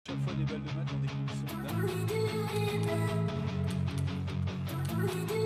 chaque fois des balles de maths dans des conditions dingues.